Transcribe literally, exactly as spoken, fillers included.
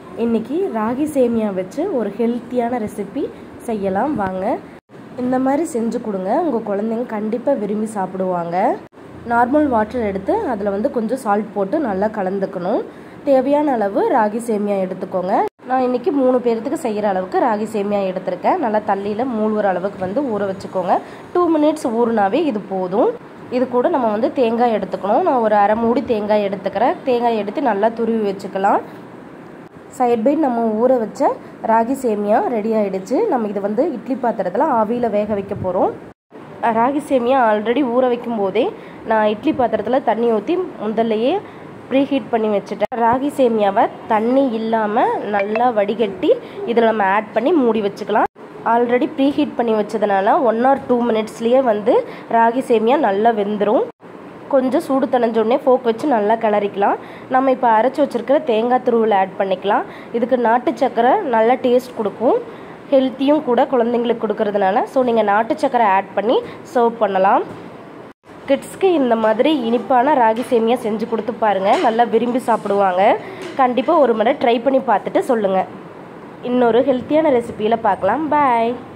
இன்றைக்கி ராகி சேமியா வச்சு ஒரு ஹெல்த்தியான ரெசிபி செய்யலாம் வாங்க. இந்த மாதிரி செஞ்சு கொடுங்க, உங்கள் குழந்தைங்க கண்டிப்பாக விரும்பி சாப்பிடுவாங்க. நார்மல் வாட்டர் எடுத்து அதில் வந்து கொஞ்சம் சால்ட் போட்டு நல்லா கலந்துக்கணும். தேவையான அளவு ராகி சேமியா எடுத்துக்கோங்க. நான் இன்றைக்கி மூணு பேர்த்துக்கு செய்கிற அளவுக்கு ராகி சேமியா எடுத்திருக்கேன். நல்லா தண்ணியில் மூழ்கிற அளவுக்கு வந்து ஊற வச்சுக்கோங்க. டூ மினிட்ஸ் ஊறினாவே இது போதும். இது கூட நம்ம வந்து தேங்காய் எடுத்துக்கணும். நான் ஒரு அரை மூடி தேங்காய் எடுத்துக்கிறேன். தேங்காய் எடுத்து நல்லா துருவி வச்சுக்கலாம். சைட் பை நம்ம ஊற வச்ச ராகி சேமியா ரெடி ஆகிடுச்சு. நம்ம இதை வந்து இட்லி பாத்திரத்தில் ஆவியில் வேக வைக்க போகிறோம். ராகி சேமியா ஆல்ரெடி ஊற வைக்கும் போதே நான் இட்லி பாத்திரத்தில் தண்ணி ஊற்றி முதல்லையே ப்ரீ ஹீட் பண்ணி வச்சுட்டேன். ராகி சேமியாவை தண்ணி இல்லாமல் நல்லா வடிகட்டி இதில் நம்ம ஆட் பண்ணி மூடி வச்சுக்கலாம். ஆல்ரெடி ப்ரீ ஹீட் பண்ணி வச்சதுனால ஒன் ஆர் டூ மினிட்ஸ்லேயே வந்து ராகி சேமியா நல்லா வெந்துடும். கொஞ்சம் சூடு தணிஞ்சோடனே ஃபோக் வச்சு நல்லா கிளறிக்கலாம். நம்ம இப்போ அரைச்சி வச்சுருக்கிற தேங்காய் துருவில் ஆட் பண்ணிக்கலாம். இதுக்கு நாட்டு சக்கரை நல்லா டேஸ்ட் கொடுக்கும், ஹெல்த்தியும் கூட குழந்தைங்களுக்கு கொடுக்கறதுனால. ஸோ நீங்கள் நாட்டு சக்கரை ஆட் பண்ணி சர்வ் பண்ணலாம். கிட்ஸ்க்கு இந்த மாதிரி இனிப்பான ராகி சேமியா செஞ்சு கொடுத்து பாருங்கள், நல்லா விரும்பி சாப்பிடுவாங்க. கண்டிப்பாக ஒரு முறை ட்ரை பண்ணி பார்த்துட்டு சொல்லுங்கள். இன்னொரு ஹெல்த்தியான ரெசிபியில் பார்க்கலாம். பாய்.